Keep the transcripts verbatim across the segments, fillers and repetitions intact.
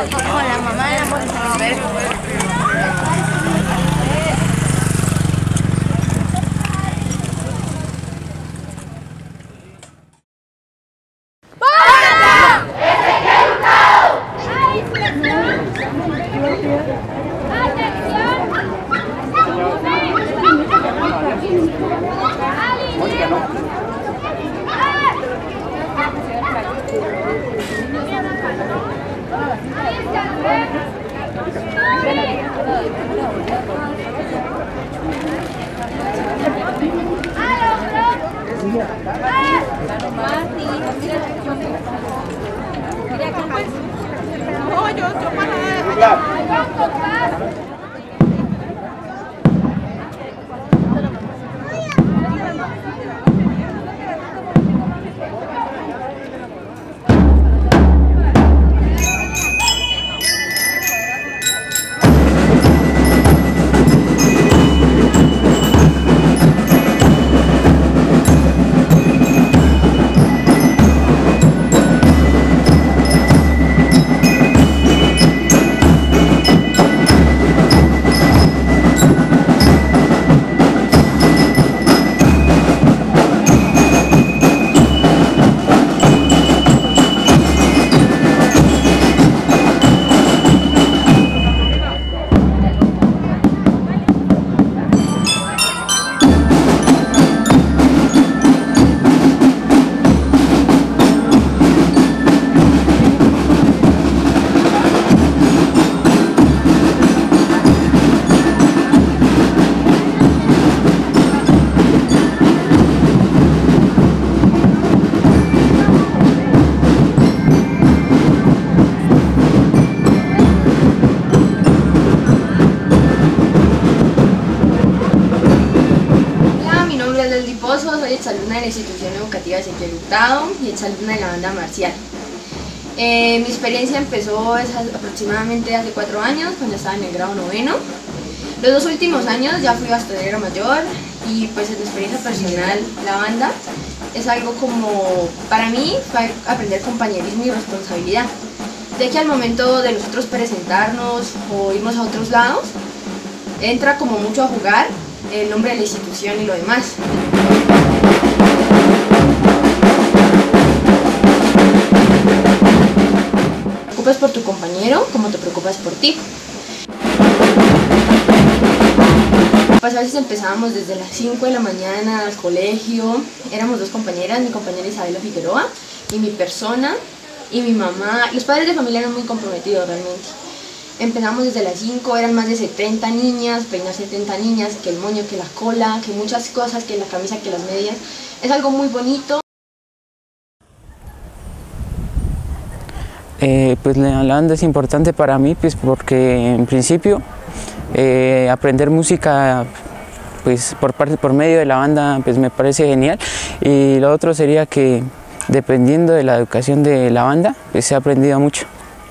Con la mamá de la mujer. Soy exalumna de la institución educativa Ezequiel Hurtado y exalumna de la banda marcial. Eh, mi experiencia empezó aproximadamente hace cuatro años, cuando estaba en el grado noveno. Los dos últimos años ya fui bastonera mayor y pues en mi experiencia personal la banda es algo como, para mí, fue aprender compañerismo y responsabilidad. De que al momento de nosotros presentarnos o irnos a otros lados, entra como mucho a jugar el nombre de la institución y lo demás. Te preocupas por tu compañero como te preocupas por ti. Pues a veces empezábamos desde las cinco de la mañana al colegio. Éramos dos compañeras, mi compañera Isabela Figueroa y mi persona y mi mamá. Los padres de familia eran muy comprometidos realmente. Empezamos desde las cinco, eran más de setenta niñas, peinar setenta niñas, que el moño, que la cola, que muchas cosas, que la camisa, que las medias. Es algo muy bonito. Eh, pues la, la banda es importante para mí, pues porque en principio eh, aprender música pues por parte por medio de la banda pues me parece genial, y lo otro sería que dependiendo de la educación de la banda pues he aprendido mucho.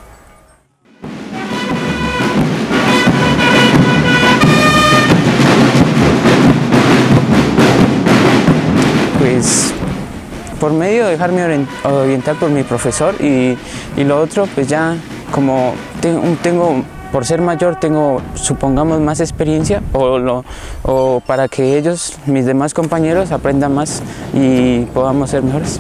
Pues por medio de dejarme orientar por mi profesor, y, y lo otro pues ya como tengo, tengo por ser mayor tengo supongamos más experiencia, o, lo, o para que ellos, mis demás compañeros, aprendan más y podamos ser mejores.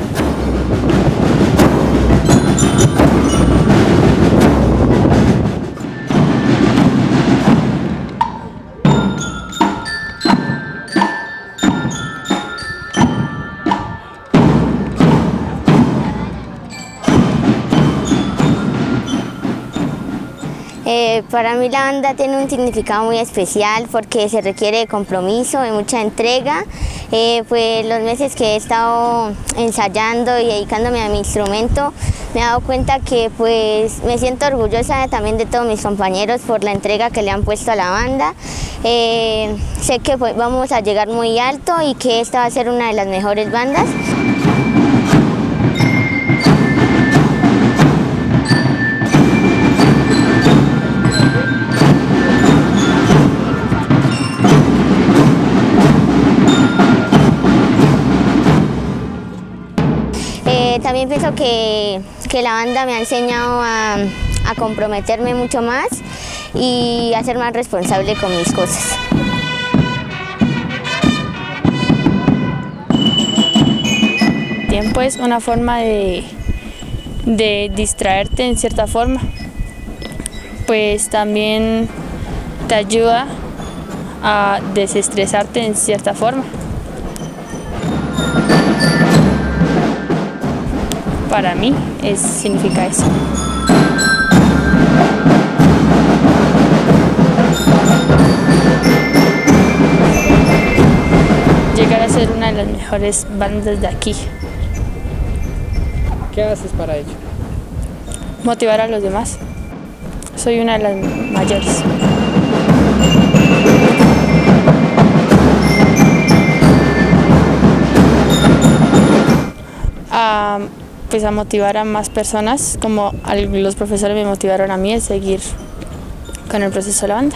Eh, para mí la banda tiene un significado muy especial porque se requiere de compromiso, de mucha entrega. Eh, pues los meses que he estado ensayando y dedicándome a mi instrumento, me he dado cuenta que pues me siento orgullosa también de todos mis compañeros por la entrega que le han puesto a la banda. Eh, sé que pues, vamos a llegar muy alto y que esta va a ser una de las mejores bandas. También pienso que, que la banda me ha enseñado a, a comprometerme mucho más y a ser más responsable con mis cosas. El tiempo es una forma de, de distraerte en cierta forma, pues también te ayuda a desestresarte en cierta forma. Para mí es, significa eso. Llegar a ser una de las mejores bandas de aquí. ¿Qué haces para ello? Motivar a los demás. Soy una de las mayores. A, pues a motivar a más personas, como los profesores me motivaron a mí a seguir con el proceso de la banda.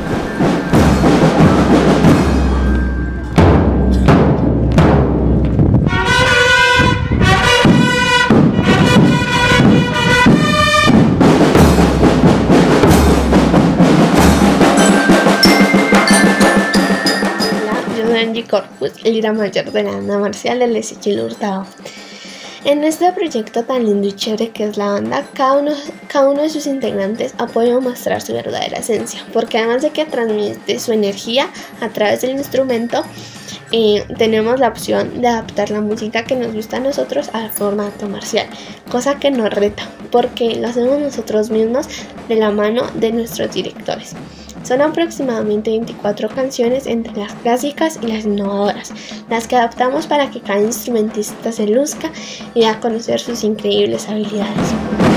Angie Corpus, líder mayor de la banda marcial del Ezequiel Hurtado. En este proyecto tan lindo y chévere que es la banda, cada uno, cada uno de sus integrantes ha podido mostrar su verdadera esencia, porque además de que transmite su energía a través del instrumento, eh, tenemos la opción de adaptar la música que nos gusta a nosotros al formato marcial, cosa que nos reta, porque lo hacemos nosotros mismos de la mano de nuestros directores. Son aproximadamente veinticuatro canciones entre las clásicas y las innovadoras, las que adaptamos para que cada instrumentista se luzca y dé a conocer sus increíbles habilidades.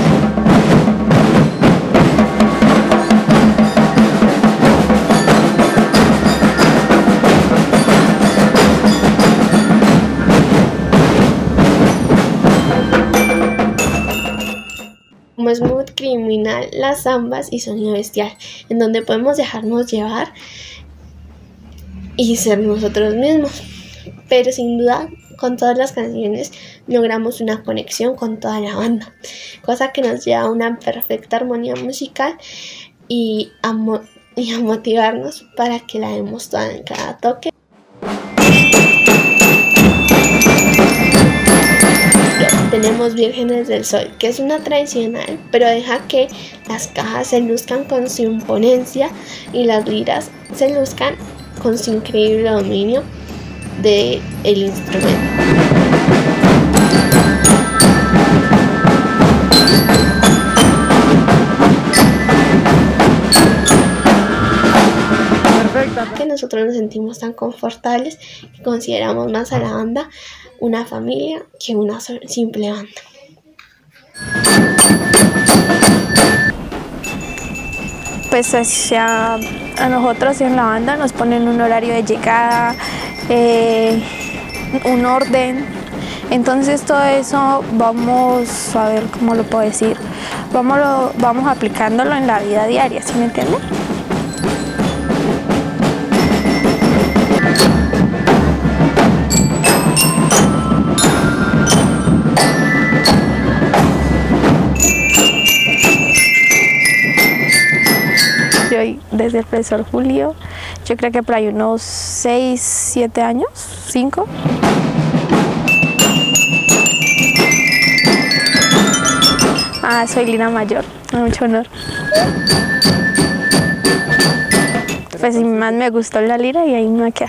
Como Smooth Criminal, Las Zambas y Sonido Bestial, en donde podemos dejarnos llevar y ser nosotros mismos. Pero sin duda, con todas las canciones logramos una conexión con toda la banda, cosa que nos lleva a una perfecta armonía musical y a, mo y a motivarnos para que la demos toda en cada toque. Tenemos Vírgenes del Sol, que es una tradicional, pero deja que las cajas se luzcan con su imponencia y las liras se luzcan con su increíble dominio del instrumento. Que nosotros nos sentimos tan confortables y consideramos más a la banda una familia que una simple banda. Pues hacia a nosotros en la banda nos ponen un horario de llegada, eh, un orden. Entonces todo eso vamos a ver cómo lo puedo decir, vamos, lo, vamos aplicándolo en la vida diaria, ¿sí me entienden? Desde el profesor Julio, yo creo que por ahí unos seis, siete años, cinco. Ah, soy Lina Mayor, mucho honor. Pues más me gustó la lira y ahí me va a quedar.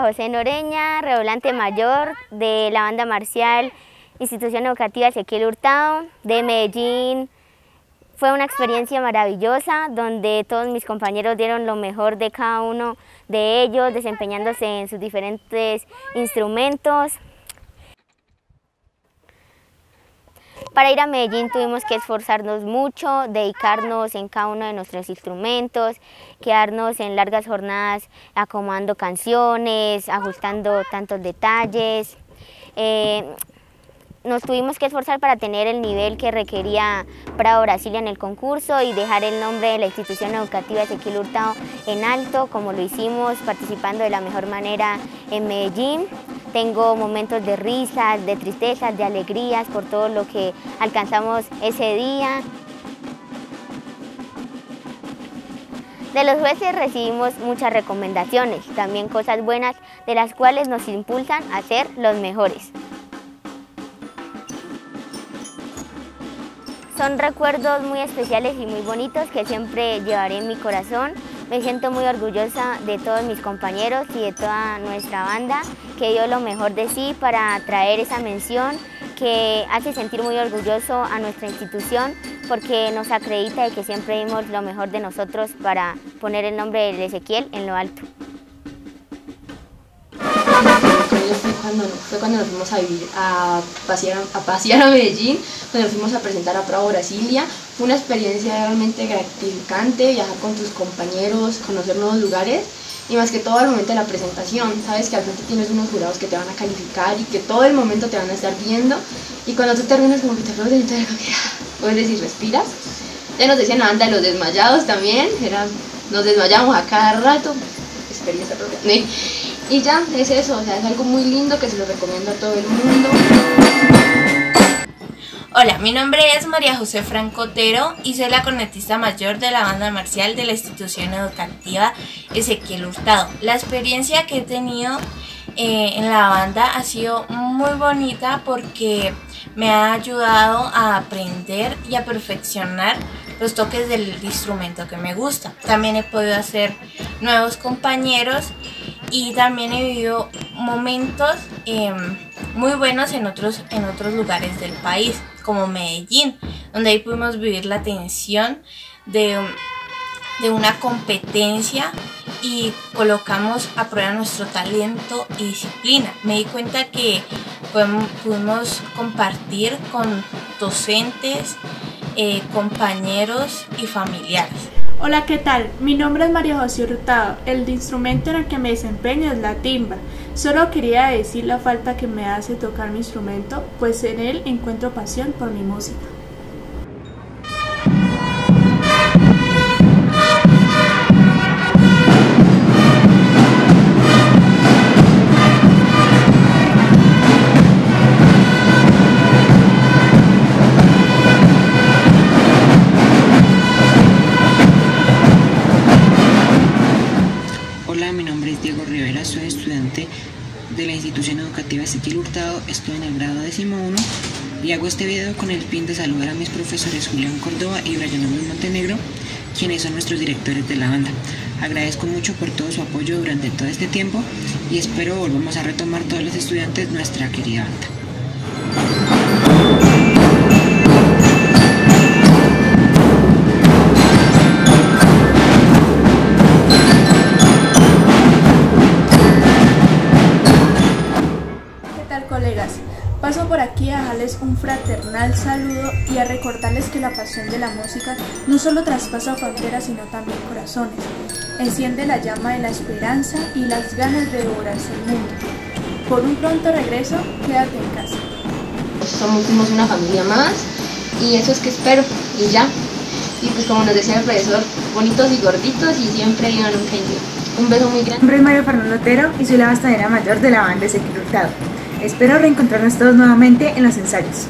José Noreña, redoblante mayor de la banda marcial Institución Educativa Ezequiel Hurtado de Medellín. Fue una experiencia maravillosa donde todos mis compañeros dieron lo mejor de cada uno de ellos, desempeñándose en sus diferentes instrumentos. Para ir a Medellín tuvimos que esforzarnos mucho, dedicarnos en cada uno de nuestros instrumentos, quedarnos en largas jornadas acomodando canciones, ajustando tantos detalles. Eh, nos tuvimos que esforzar para tener el nivel que requería Prado Brasilia en el concurso y dejar el nombre de la Institución Educativa Ezequiel Hurtado en alto, como lo hicimos participando de la mejor manera en Medellín. Tengo momentos de risas, de tristezas, de alegrías por todo lo que alcanzamos ese día. De los jueces recibimos muchas recomendaciones, también cosas buenas de las cuales nos impulsan a ser los mejores. Son recuerdos muy especiales y muy bonitos que siempre llevaré en mi corazón. Me siento muy orgullosa de todos mis compañeros y de toda nuestra banda que dio lo mejor de sí para traer esa mención que hace sentir muy orgulloso a nuestra institución porque nos acredita de que siempre dimos lo mejor de nosotros para poner el nombre de Ezequiel en lo alto. Fue cuando, fue cuando nos fuimos a vivir, a pasear, a pasear a Medellín, cuando nos fuimos a presentar a Prado Brasilia. Fue una experiencia realmente gratificante, viajar con tus compañeros, conocer nuevos lugares y más que todo al momento de la presentación. Sabes que al frente tienes unos jurados que te van a calificar y que todo el momento te van a estar viendo y cuando tú terminas como que te aplauden y te como que puedes decir respiras. Ya nos decían la banda de los desmayados también, era, nos desmayamos a cada rato, experiencia propia. ¿Sí? Y ya, es eso, o sea, es algo muy lindo que se lo recomiendo a todo el mundo. Hola, mi nombre es María José Franco Otero y soy la cornetista mayor de la banda marcial de la Institución Educativa Ezequiel Hurtado. La experiencia que he tenido eh, en la banda ha sido muy bonita porque me ha ayudado a aprender y a perfeccionar los toques del instrumento que me gusta. También he podido hacer nuevos compañeros y también he vivido momentos eh, muy buenos en otros, en otros lugares del país, como Medellín, donde ahí pudimos vivir la tensión de, de una competencia y colocamos a prueba nuestro talento y disciplina. Me di cuenta que pudimos, pudimos compartir con docentes, eh, compañeros y familiares. Hola, ¿qué tal? Mi nombre es María José Hurtado. El instrumento en el que me desempeño es la timba. Solo quería decir la falta que me hace tocar mi instrumento, pues en él encuentro pasión por mi música. Hola, mi nombre es Diego Rivera, soy estudiante de la Institución Educativa Ezequiel Hurtado, estoy en el grado décimo uno y hago este video con el fin de saludar a mis profesores Julián Córdoba y Brian Luis Montenegro, quienes son nuestros directores de la banda. Agradezco mucho por todo su apoyo durante todo este tiempo y espero volvamos a retomar todos los estudiantes nuestra querida banda. Colegas, paso por aquí a dejarles un fraternal saludo y a recordarles que la pasión de la música no solo traspasa fronteras sino también corazones, enciende la llama de la esperanza y las ganas de devorarse el mundo. Por un pronto regreso, quédate en casa. Somos, fuimos una familia más y eso es que espero y ya. Y pues como nos decía el profesor, bonitos y gorditos y siempre iban un genio. Un beso muy grande. Mi nombre es Mario Fernando Otero y soy la bastonera mayor de la banda Ezequiel Hurtado. Espero reencontrarnos todos nuevamente en los ensayos.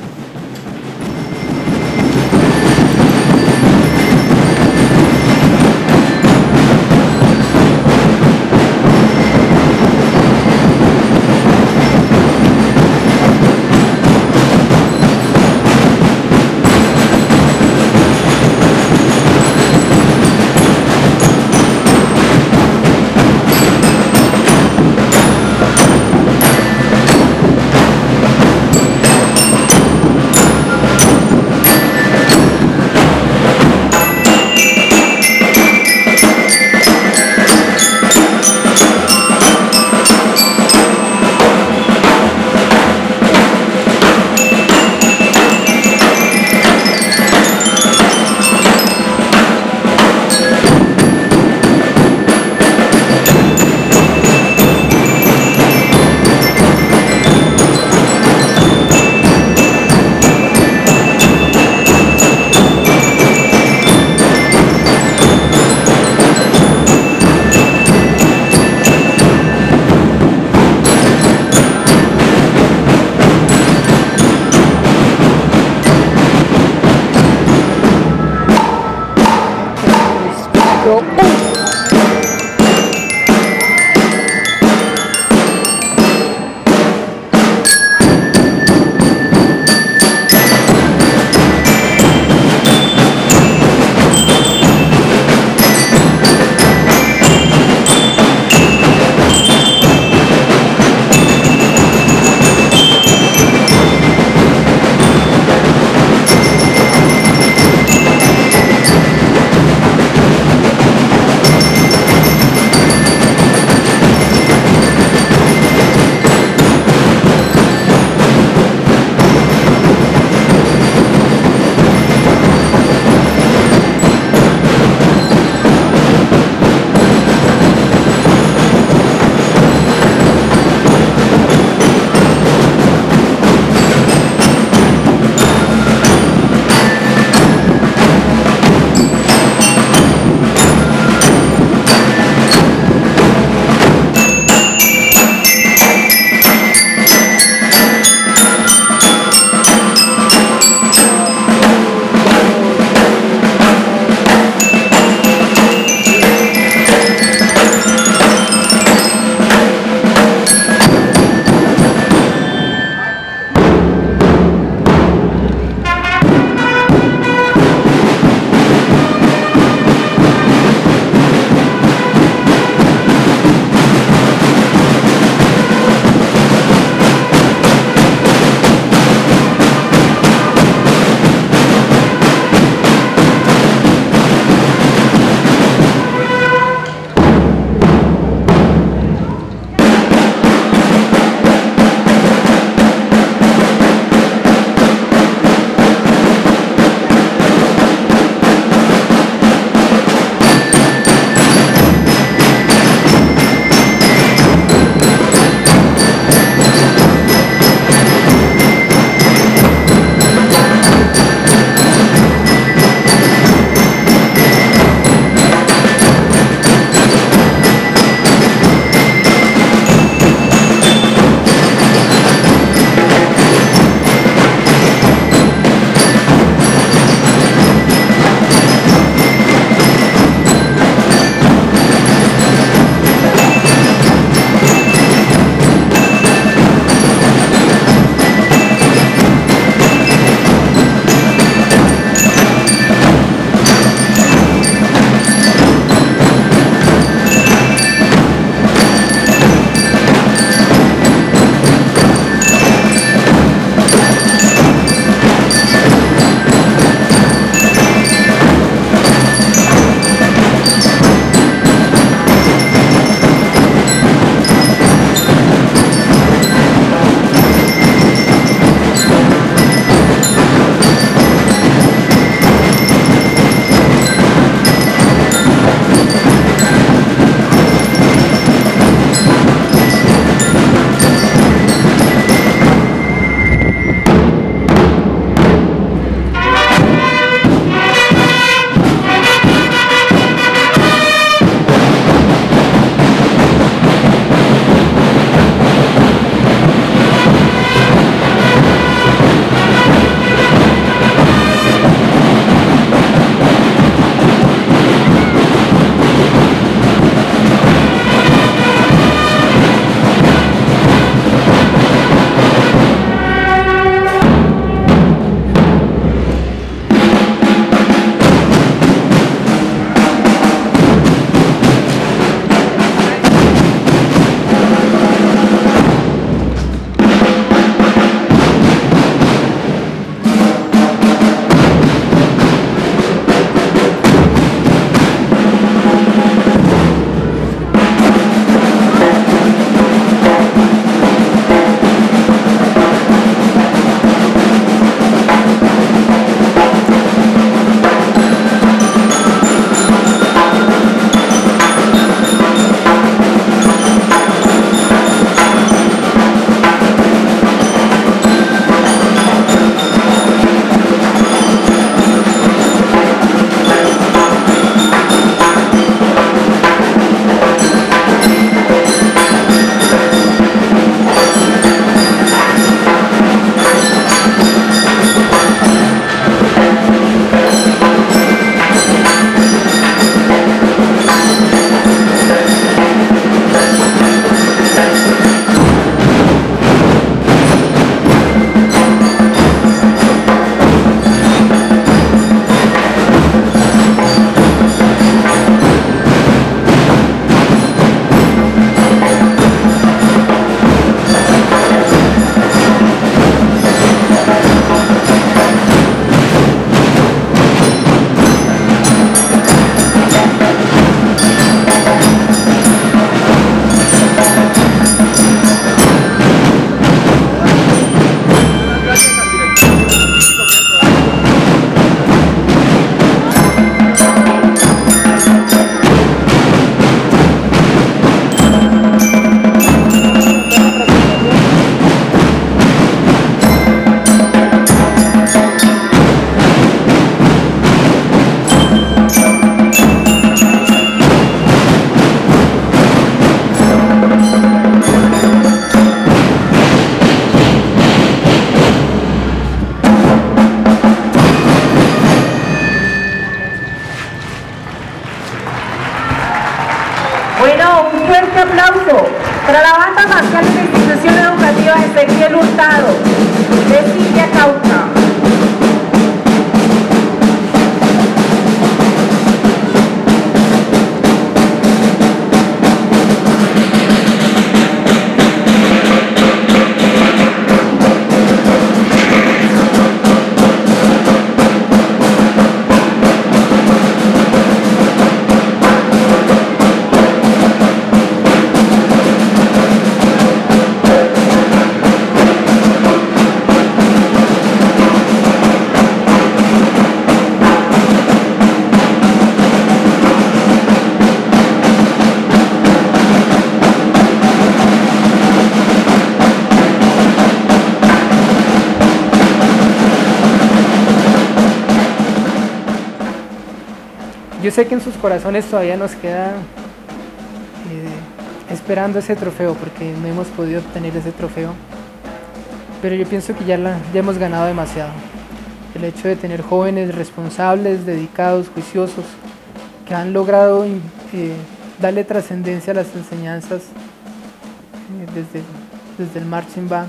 yo sé que en sus corazones todavía nos queda eh, esperando ese trofeo, porque no hemos podido obtener ese trofeo, pero yo pienso que ya, la, ya hemos ganado demasiado. El hecho de tener jóvenes responsables, dedicados, juiciosos, que han logrado eh, darle trascendencia a las enseñanzas eh, desde, desde el marching band,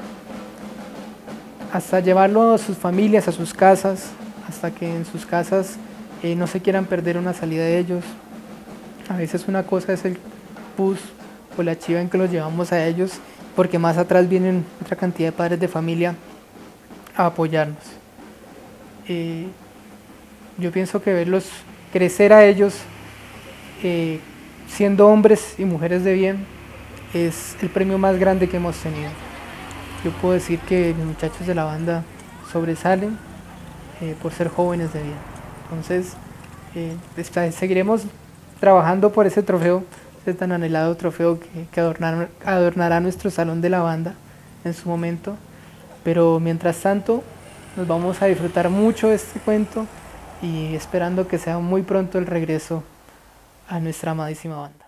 hasta llevarlo a sus familias, a sus casas, hasta que en sus casas eh, no se quieran perder una salida de ellos. A veces una cosa es el bus o la chiva en que los llevamos a ellos, porque más atrás vienen otra cantidad de padres de familia a apoyarnos. Eh, yo pienso que verlos crecer a ellos eh, siendo hombres y mujeres de bien es el premio más grande que hemos tenido. Yo puedo decir que los muchachos de la banda sobresalen eh, por ser jóvenes de bien. Entonces eh, seguiremos trabajando por ese trofeo, ese tan anhelado trofeo que, que adornar, adornará nuestro salón de la banda en su momento, pero mientras tanto nos vamos a disfrutar mucho de este cuento y esperando que sea muy pronto el regreso a nuestra amadísima banda.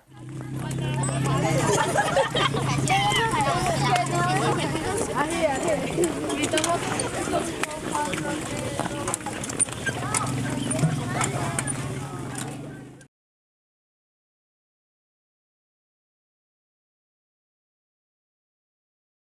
Así, así.